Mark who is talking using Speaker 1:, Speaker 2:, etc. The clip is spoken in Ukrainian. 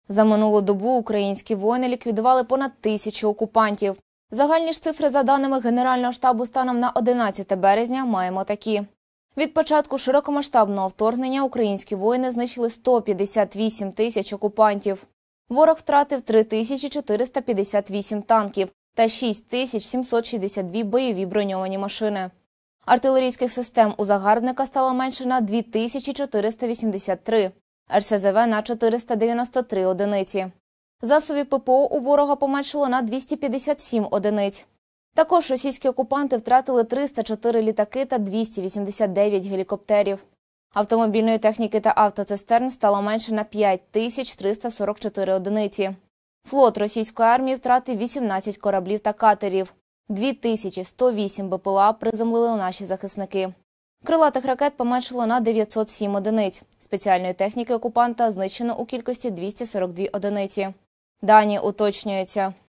Speaker 1: За минулу добу українські воїни ліквідували понад 1000 окупантів. Загальні ж цифри, за даними Генерального штабу, станом на 11 березня маємо такі. Від початку широкомасштабного вторгнення українські воїни знищили 158 тисяч окупантів. Ворог втратив 3458 танків та 6762 бойові броньовані машини. Артилерійських систем у загарбника стало менше на 2483, РСЗВ на 493 одиниці. Засобів ППО у ворога поменшало на 257 одиниць. Також російські окупанти втратили 304 літаки та 289 гелікоптерів. Автомобільної техніки та автоцистерн стало менше на 5344 одиниці. Флот російської армії втратив 18 кораблів та катерів. 2108 БПЛА приземлили наші захисники. Крилатих ракет поменшало на 907 одиниць. Спеціальної техніки окупанта знищено у кількості 242 одиниці. Дані уточнюються.